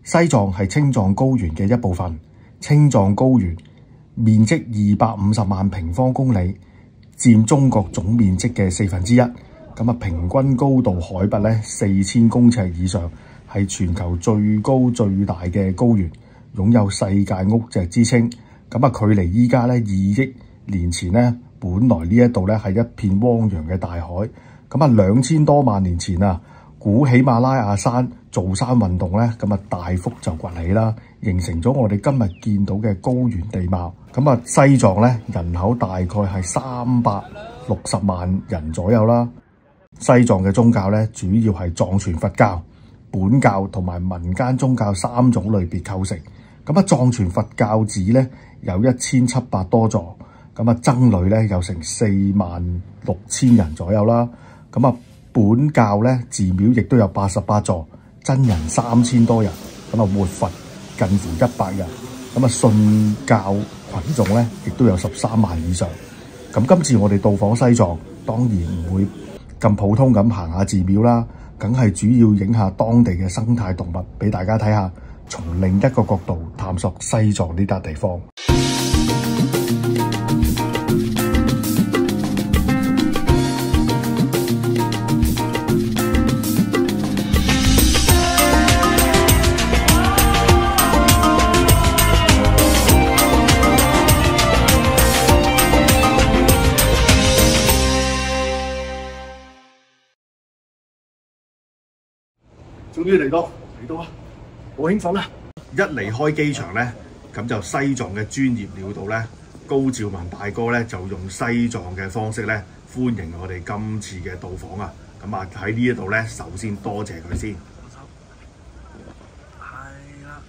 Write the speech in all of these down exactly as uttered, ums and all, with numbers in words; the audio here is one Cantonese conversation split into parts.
西藏係青藏高原嘅一部分，青藏高原面積二百五十萬平方公里，佔中國總面積嘅四分之一。咁啊，平均高度海拔咧四千公尺以上，係全球最高最大嘅高原，擁有世界屋脊之稱。咁啊，距離依家咧二億年前咧，本來呢一度咧係一片汪洋嘅大海。咁啊，兩千多萬年前啊，古喜馬拉雅山造山運動咧，咁啊大幅就崛起啦，形成咗我哋今日見到嘅高原地貌。咁啊，西藏咧人口大概係三百六十萬人左右啦。西藏嘅宗教咧，主要係藏傳佛教、本教同埋民間宗教三種類別構成。咁啊，藏傳佛教寺咧有一千七百多座，咁啊僧侶咧有成四萬六千人左右啦。咁啊，本教咧寺廟亦都有八十八座，真人三千多人，咁啊活佛近乎一百人。咁啊，信教群眾咧亦都有十三萬以上。咁今次我哋到訪西藏，當然唔會咁普通咁行下寺廟啦，梗係主要影下當地嘅生態動物俾大家睇下，從另一個角度探索西藏呢笪地方。終於嚟到，嚟到啊！好興奮啊！一離開機場咧，咁就西藏嘅專業料到咧，高照文大哥咧就用西藏嘅方式咧歡迎我哋今次嘅到訪啊！咁啊喺呢一度咧，首先多謝佢先。係啦，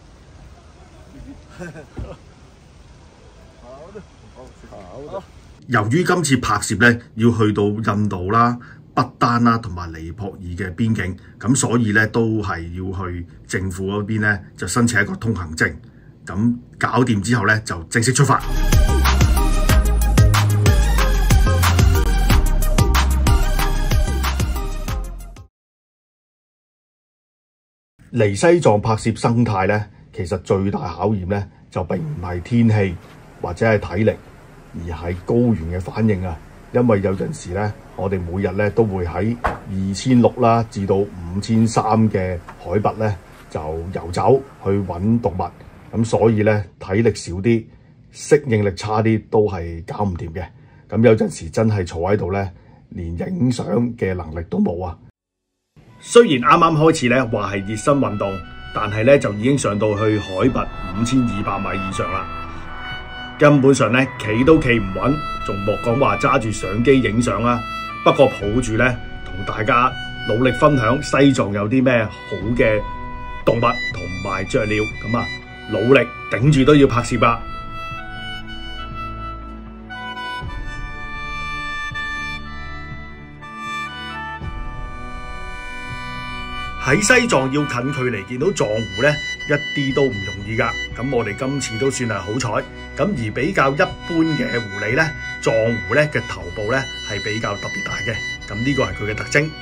好的，好的。由於今次拍攝咧要去到印度啦、不丹啦同埋尼泊爾嘅邊境，咁所以咧都係要去政府嗰邊咧就申請一個通行證，咁搞掂之後咧就正式出發。嚟西藏拍攝生態咧，其實最大考驗咧就並唔係天氣或者係體力，而係高原嘅反應啊！因為有陣時咧，我哋每日咧都會喺二千六啦至到五千三嘅海拔咧就遊走去揾動物，咁所以咧體力少啲、適應力差啲都係搞唔掂嘅。咁有陣時真係坐喺度咧，連影相嘅能力都冇啊！雖然啱啱開始咧話係熱身運動，但係咧就已經上到去海拔五千二百米以上啦。根本上咧企都企唔穩，仲莫講話揸住相機影相啦。不過抱住咧同大家努力分享西藏有啲咩好嘅動物同埋雀鳥，咁啊努力頂住都要拍攝啦。喺西藏要近距離見到藏狐咧，一啲都唔容易噶。咁我哋今次都算係好彩。咁而比較一般嘅狐狸咧，藏狐咧嘅頭部咧係比較特別大嘅。咁呢個係佢嘅特徵。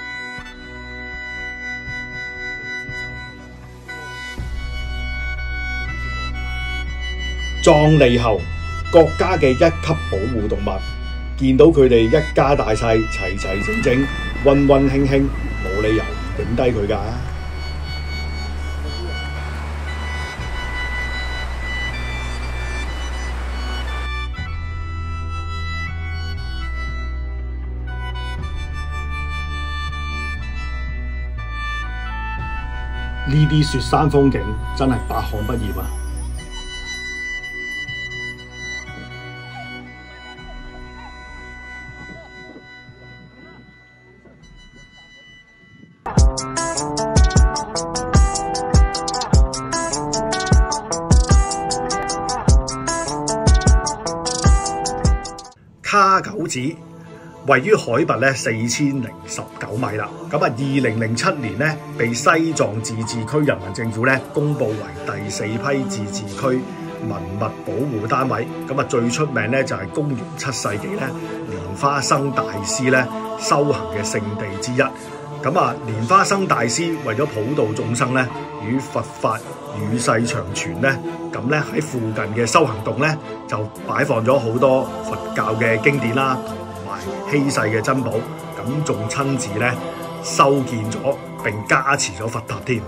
藏獼猴，國家嘅一級保護動物。見到佢哋一家大細齊齊整整、溫溫馨馨，冇理由影低佢㗎。呢啲雪山風景真係百看不厭啊！卡九寺位於海拔咧四千零十九米啦，咁啊，二零零七年咧被西藏自治區人民政府咧公佈為第四批自治區文物保護單位，咁啊最出名咧就係公元七世紀咧蓮花生大師咧修行嘅聖地之一。 咁啊，蓮花生大師為咗普渡眾生咧，與佛法與世長存咧，咁咧喺附近嘅修行洞咧，就擺放咗好多佛教嘅經典啦，同埋稀世嘅珍寶，咁仲親自咧修建咗並加持咗佛塔添。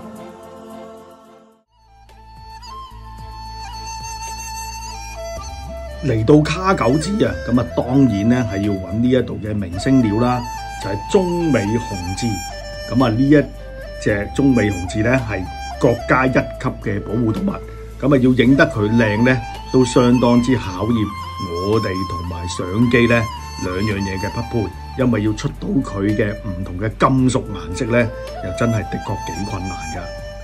嚟到卡九寺啊，咁啊當然咧係要揾呢一度嘅明星料啦，就係中美雄字。咁啊呢一隻中美雄字咧係國家一級嘅保護動物，咁啊要影得佢靚咧，都相當之考驗我哋同埋相機咧兩樣嘢嘅匹配，因為要出到佢嘅唔同嘅金屬顏色咧，又真係的確幾困難㗎。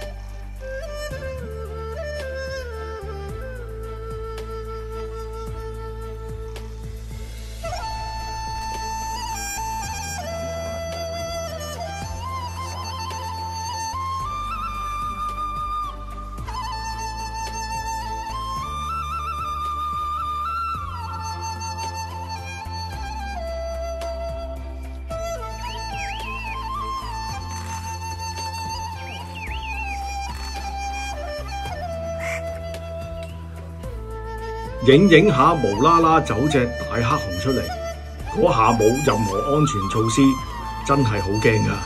影影下無啦啦走隻大黑熊出嚟，嗰下冇任何安全措施，真係好驚㗎。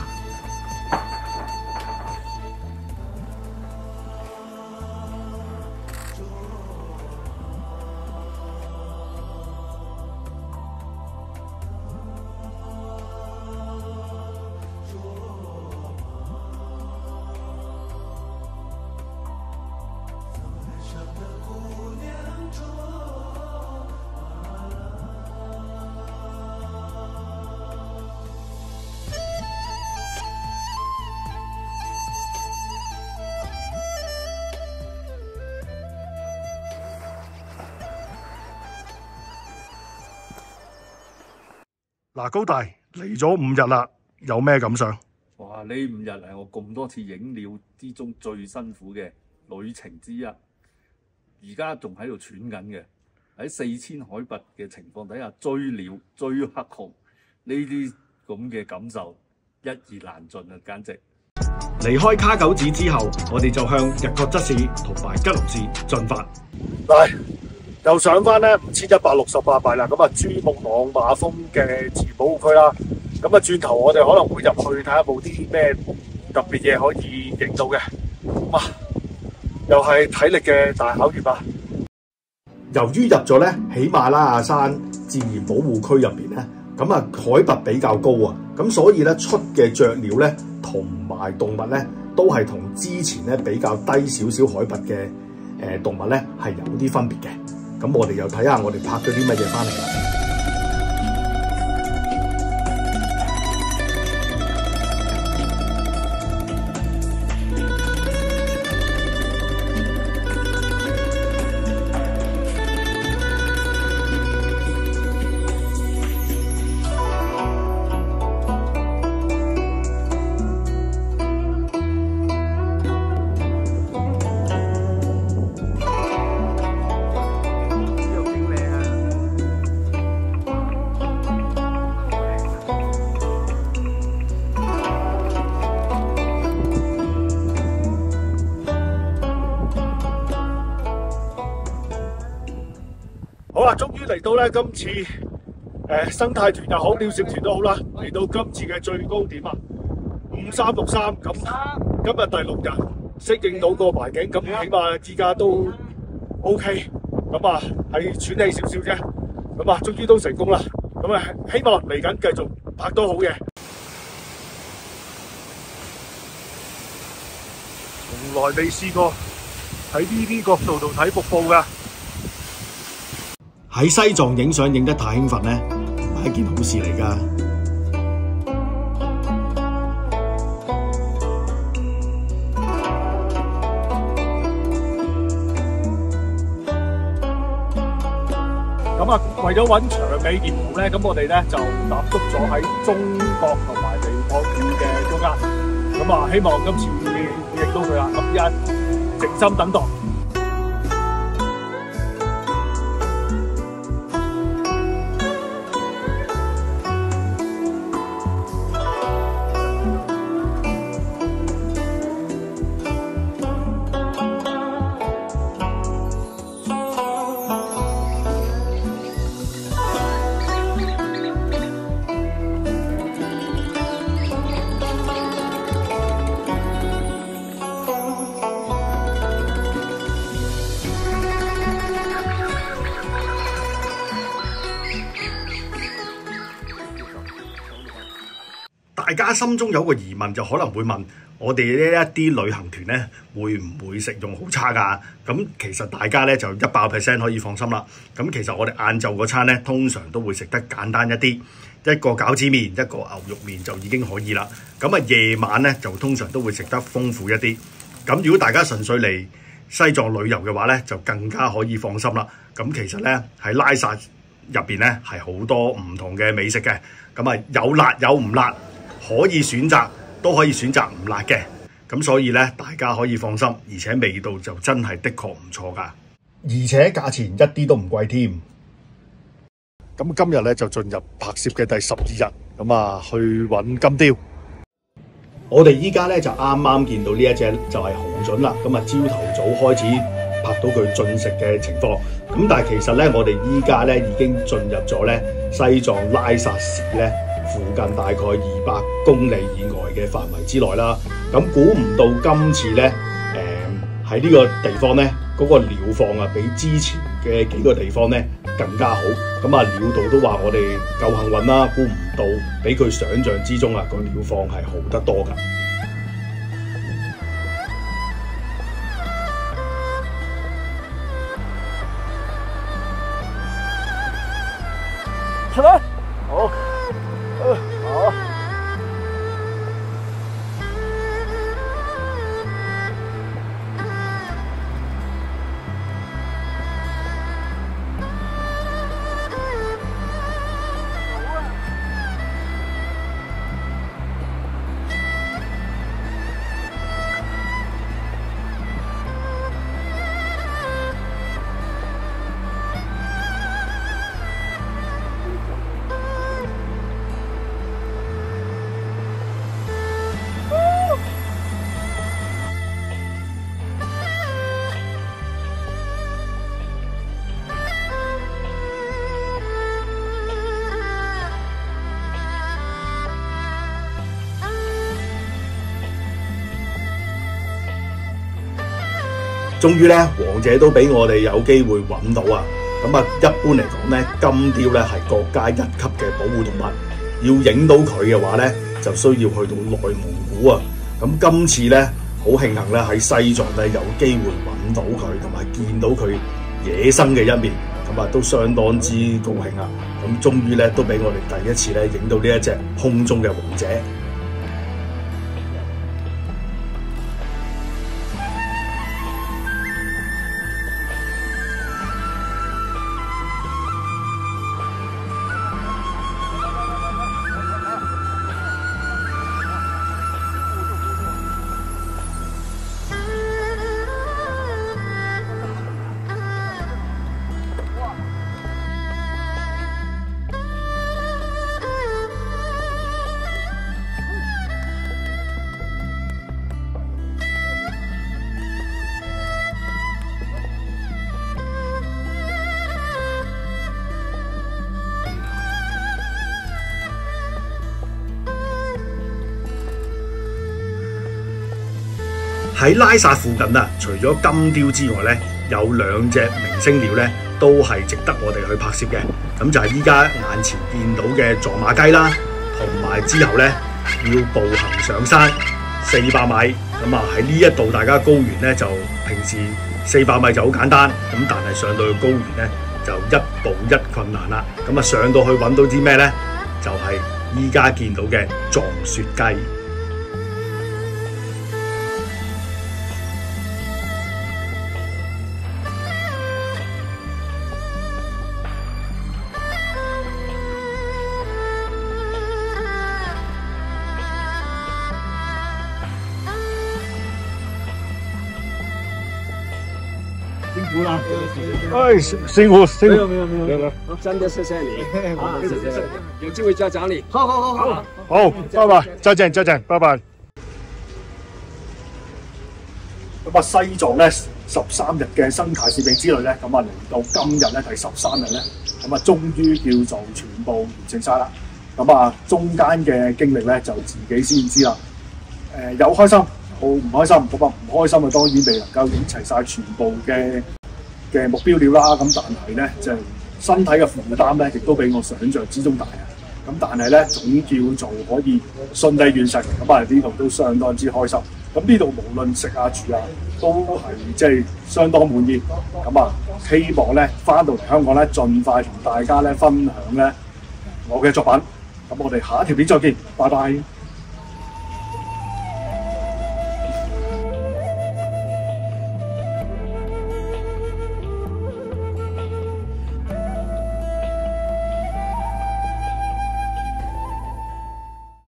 嗱，高大嚟咗五日啦，有咩感想？ 哇！呢五日係我咁多次影料之中最辛苦嘅旅程之一，而家仲喺度喘緊嘅。喺四千海拔嘅情況底下追鳥追黑熊，呢啲咁嘅感受一言難盡啊！簡直。 離開卡九寺之後，我哋就向日喀則市同埋吉隆市進發。嚟。又上翻咧五千一百六十八米啦，咁啊珠穆朗瑪峰嘅自然保護區啦，咁啊轉頭我哋可能會入去睇下有冇啲咩特別嘢可以影到嘅，咁啊又係體力嘅大考驗啊！由於入咗咧喜馬拉雅山自然保護區入邊咧，咁啊海拔比較高啊，咁所以咧出嘅雀鳥咧同埋動物咧都係同之前咧比較低少少海拔嘅誒動物咧係有啲分別嘅。咁我哋又睇下我哋拍咗啲乜嘢翻嚟啦。好啦，終於嚟到咧今次誒、呃、生態團又好，鳥攝團都好啦，嚟到今次嘅最高點啊，五三六三咁，今日第六日適應到個環境，咁起碼依家都 OK， 咁啊係喘氣少少啫，咁啊終於都成功啦，咁啊希望嚟緊繼續拍到好嘅。從來未試過喺呢啲角度度睇瀑布㗎。喺西藏影相影得太興奮咧，唔係一件好事嚟㗎。咁啊，為咗揾長尾獵狐咧，咁我哋咧就踏足咗喺中國同埋尼泊爾嘅中間。咁啊，希望今次會影到佢啦。咁依家靜心等待。 家心中有個疑問，就可能會問我哋呢一啲旅行團咧，會唔會食用好差㗎？咁其實大家咧就一百 percent 可以放心啦。咁其實我哋晏晝嗰餐咧，通常都會食得簡單一啲，一個餃子麵，一個牛肉麵就已經可以啦。咁啊夜晚咧就通常都會食得豐富一啲。咁如果大家純粹嚟西藏旅遊嘅話咧，就更加可以放心啦。咁其實咧喺拉薩入邊咧係好多唔同嘅美食嘅，咁啊有辣有唔辣，可以選擇，都可以選擇唔辣嘅。咁所以咧大家可以放心，而且味道就真係的確唔錯㗎，而且價錢一啲都唔貴添。咁今日咧就進入拍攝嘅第十二日，咁啊去揾金雕。我哋依家咧就啱啱見到呢一隻就係紅隼啦，咁啊朝頭早開始拍到佢進食嘅情況，咁但係其實咧我哋依家咧已經進入咗咧西藏拉薩市咧附近大概二百公里以外嘅範圍之內啦。咁估唔到今次咧誒喺呢個地方咧嗰個鳥況啊，比之前嘅幾個地方咧更加好。咁啊鳥道都話我哋夠幸運啦，估唔到比佢想象之中啊個鳥況係好得多㗎。 出來，好，呃，好。終於咧，王者都俾我哋有機會揾到啊！咁啊，一般嚟講咧，金雕咧係國家一級嘅保護動物，要影到佢嘅話咧，就需要去到內蒙古啊！咁今次咧，好慶幸咧喺西藏咧有機會揾到佢，同埋見到佢野生嘅一面，咁啊都相當之高興啊！咁終於咧都俾我哋第一次咧影到呢一隻空中嘅王者。喺拉薩附近啊，除咗金雕之外咧，有兩隻明星鳥咧，都係值得我哋去拍攝嘅。咁就係依家眼前見到嘅撞馬雞啦，同埋之後咧要步行上山四百米。咁啊喺呢一度，大家高原咧就平時四百米就好簡單，咁但係上到去高原咧就一步一困難啦。咁啊上到去揾到啲咩咧？就係依家見到嘅撞雪雞。辛苦啦！哎，辛苦辛苦。 没有没有没有没有，真的谢谢你啊！谢谢，有機會再找你。好好好好好，拜拜，再見再見，拜拜。咁啊，西藏咧十三日嘅生態攝影之旅咧，咁啊嚟到今日咧第十三日咧，咁啊終於叫做全部完成晒啦。咁啊中間嘅經歷咧就自己先知啦。誒、呃、有開心。好唔開心，咁啊唔開心啊，當然未能夠影齊晒全部嘅嘅目標料啦。咁但係咧，就係、身體嘅負擔咧，亦都比我想象之中大啊。 咁但係咧總叫做可以順利完成，咁啊呢度都相當之開心。咁呢度無論食啊住啊都係即係相當滿意。咁啊希望咧翻到嚟香港咧，盡快同大家咧分享咧我嘅作品。咁我哋下一條片再見，拜拜。